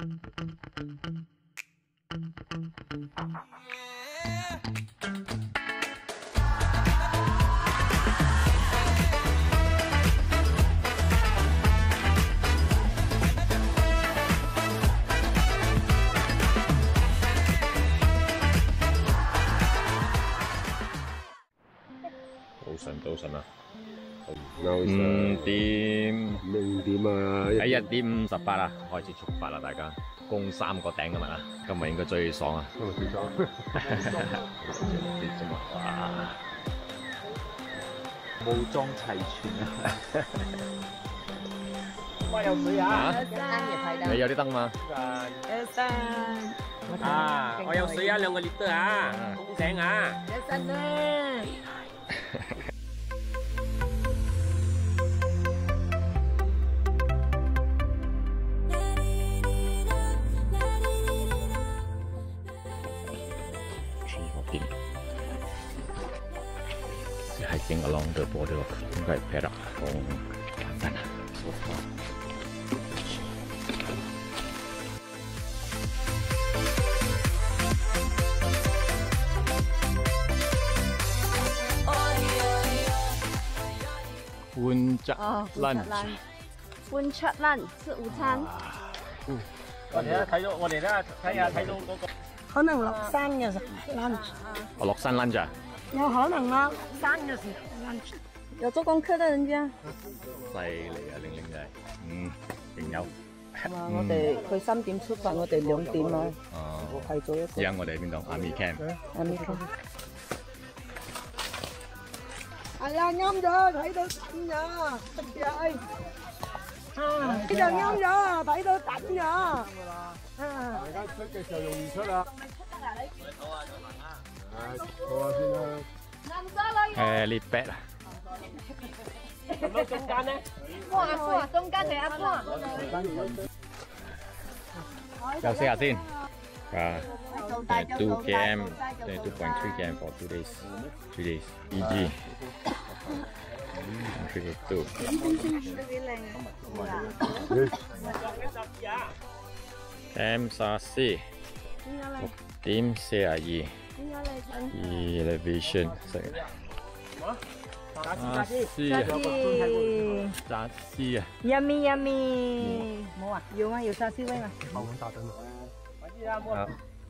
早晨啊 5點啊！ 喺1:58啊，開始出發啦，大家攻3個頂今日啊，今日應該最爽啊！ 今日最爽， 哇！ 武裝齊全啊！哇，有水啊！ 你有啲燈嘛？ 有山啊，我有水啊，2個liter啊，公醒啊！ 有山啦！ hiking along the border of Perak Kelantan. So far. Puncak lunch. Puncak lunch 吃午餐。 我哋咧睇到，我哋咧睇下睇到嗰個。 可能落山嘅時候 lunch。 我落山 lunch 啊？ 有可能啊，山嘅時候 lunch。有做功課的人家。 犀利啊，玲玲真係，勁有。 我哋佢3點出發，我哋2點啊。 哦。 係做一個。 而家我哋邊度？Army Camp。 Army Camp。係啊，啱咗，睇到頂咗，得嘅。啊，呢度啱咗，睇到頂咗。啊， 大家出嘅時候容易出啦。坐下先啦。 呢 bed 啊。 咁樣中間咧？ 阿哥，中間係阿哥。 休息下先。2 km, 2.3 km for 2 days. 3 days. EG. 3.2. Camp Sasi. 6.42. Elevation.炸絲啊 ！Yummy yummy。冇啊？要嗎？要炸絲威嘛？ 後碗打燈。 啊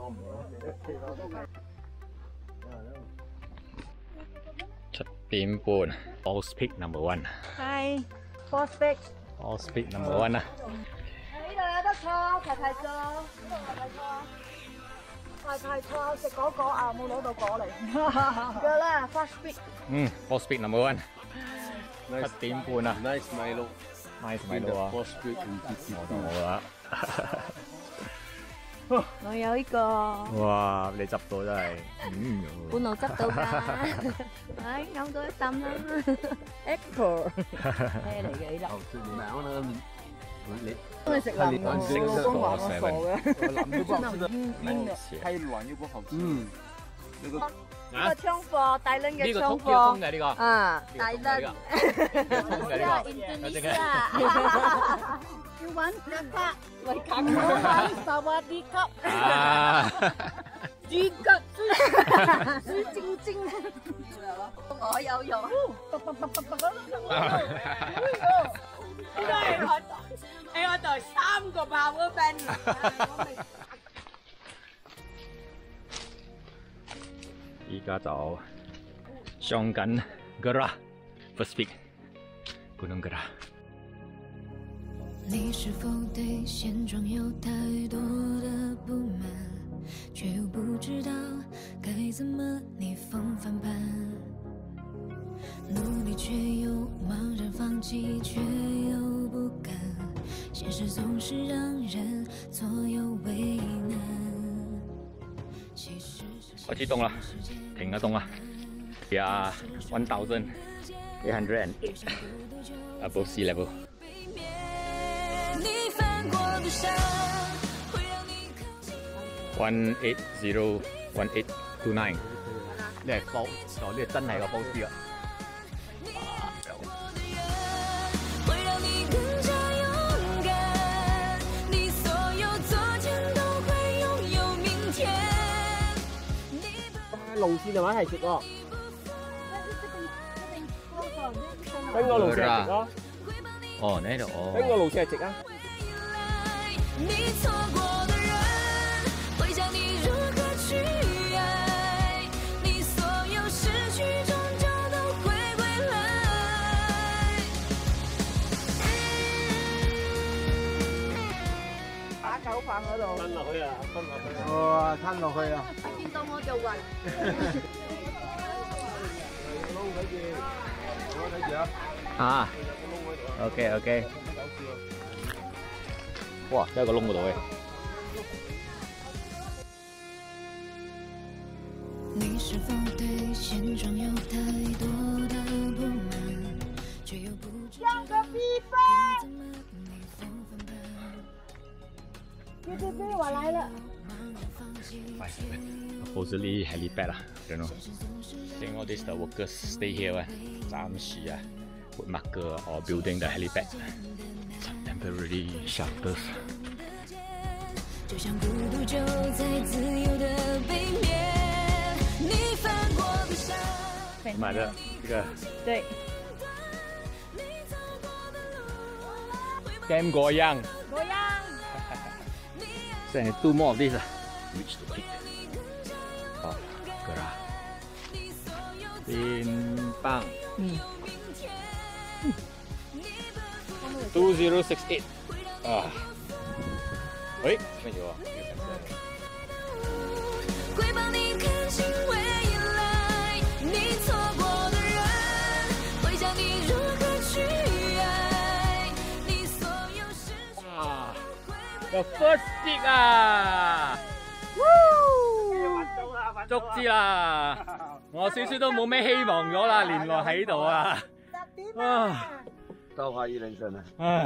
！7點半 ，Falls Peak No. 1。 係 ，Falls Peak。 Falls Peak No. 1啊！ 呢度有得坐，排排坐，呢度排排坐，排排坐食嗰個啊，冇攞到果嚟。有啦 ，Falls Peak。 Falls Peak No. 1。7點半啊 ！Nice Milo。 Nice Milo 啊！ 我到我啦。 我有呢個。 哇！你執到真係， 半路執到㗎，唉，啱到一啖啦。Apple 咩嚟嘅呢粒？ 你我食南南食老公話我傻嘅。 南又不好吃的，太軟又不好吃。 呢個槍貨，大輪嘅槍貨。 呢個通嘅呢個。 啊，大輪。要揾卡卡，為卡卡揾薩瓦迪卡。 啊！ 豬腳豬精精。我有用。呢個係我袋3個爆嗰餅。 依家就上緊 Gerah First Peak Gunung Gerah。 你是否对现状有太多的不满，却又不知道该怎么逆风翻盘？努力却又茫然放弃，却又不甘，现实总是让人左右为难。 開始凍啦，停一凍啦。Yeah, 1,800 above sea level。1801829。呢係falls，呢係真係個 falls 啊！ 会让你更加勇敢，你所有做路線係咪一齊食喎？跟個路線嚟食咯。 哦，呢度哦。 跟個路線嚟食啊！ 打狗飯嗰度。 吞落去啊！吞落去。 哇，吞落去啊！ 見到我就暈。 睇住啊！ 啊，OK。哇，真係個窿嗰度嘅。 你是否對現狀有太多的不滿，卻又不知道該怎麼逆風翻盤。 別，我來了。 Supposedly helipad lah, I don't know. I think all these the workers stay here 啊，暫時啊 put marker or building the helipad. Some temporary shelters. 就像孤獨就在自由的背面，你翻過的山。 買的這個對。 Camp goyang. So I need 2 more of these. Reach the peak. Oh, Gerah. Bintang. 2068. Ah. 喂，咩嘢啊？ 會幫你看清未來，你錯過的人會教你如何去愛，你所有失去。 哇 ！The first peak 啊！足之啦！我少少都冇咩希望咗啦，連落喺度啊！啊！ 都懷疑人生啊！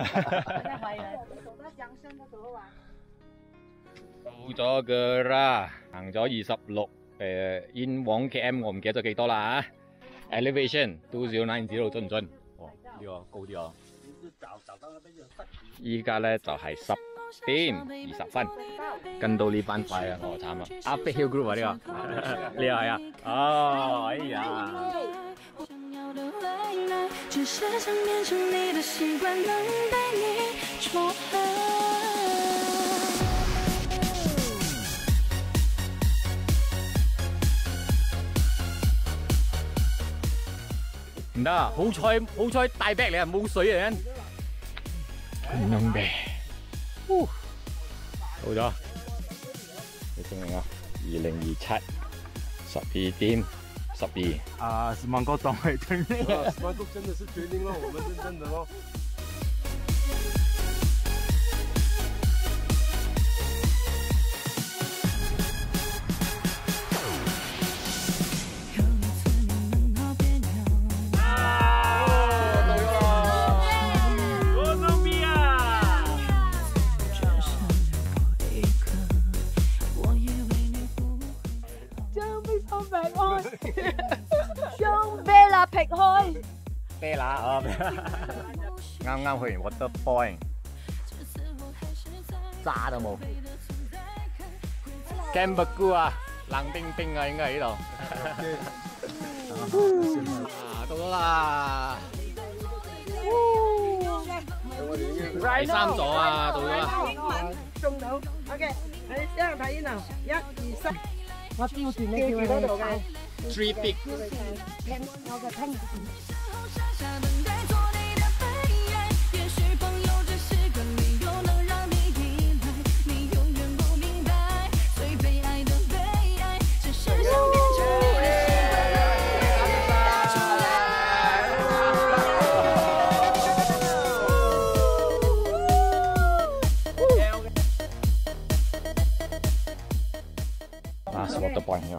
到咗Gerah，行咗26煙往 km， 我唔記得咗幾多啦嚇。Elevation 2090準唔準？哦，呢個高啲哦。依家咧就係10點20分，跟到呢班快啊，我慘啊！Up Hill Group 啊呢個，你係啊？哦，哎呀！ 只是想變成你的習慣，能被你寵愛。 唔得啊！好彩大 bag 你啊，冇水啊！Gunung Bieh，到咗，你證明啊！2027 12點12。 啊，史曼哥當係決定了，史曼哥真的是決定了，我們是真的咯。 將啤啦劈開， 啤啦哦，啱啱去完 water point， 渣都冇。Kampung 啊，冷冰冰啊，應該喺呢度。啊，到咗啦！第3座啊，到咗啦！ 中到 ，OK， 你一人睇呢度，1、2、3，我標住你叫嗰度嘅。 3 peak。 我嘅聽。 Last water point here.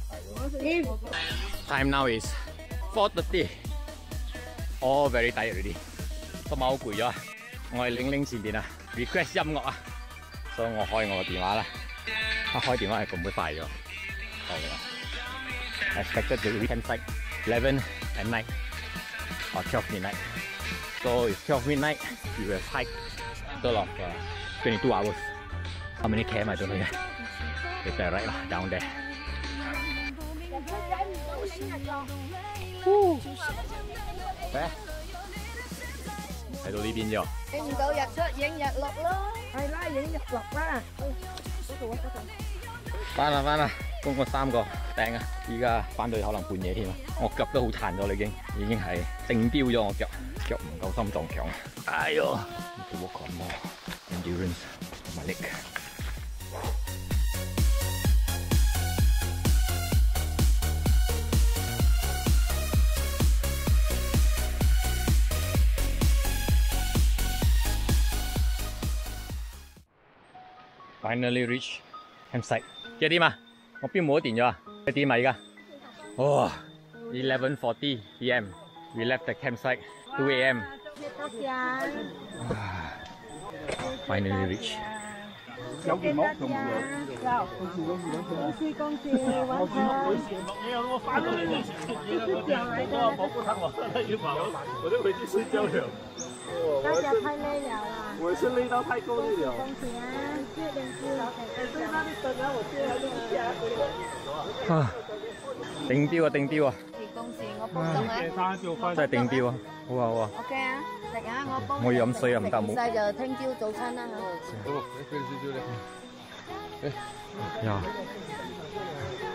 Time now is 4:30. All very tired already. 今晚好攰咗啊！我係玲玲前邊啊 ，request 音樂啊，所以我開我個電話啦。一開電話係咁會快咗。I expected the weekend site 11 at night or 12 midnight. So it's 12 midnight. We will hike total of 22 hours. How many km I don't know yet. It's right down there. 睇到呢邊啫喎。 影唔到日出，影日落咯。係啦，影日落啦。嗰度啊，嗰度。 翻啦，攻過3個頂啊！依家翻到去可能半夜添啊！我腳都好殘咗啦，已經係定標咗我腳唔夠心臟強。哎呦 ，need to work on more endurance on my leg。Finally reach campsite。幾點啊？我錶冇咗電咗啊！幾點啊？而家？哇 ，11:40 p.m. We left the campsite 2 a.m. Finally reach。 有件冇用嘅。 恭喜，完成。 我发到你我保护他，我就回去睡觉了。 大家太累了啦。 我是累到太够力了。 恭喜啊！谢谢老啊！定標啊！ 恭喜我幫到啊！ 真係定標啊！好啊好啊。 OK 啊，食啊，我幫。 我要飲水啊，唔得冇。 唔使就聽朝早餐啦嚇。 呀！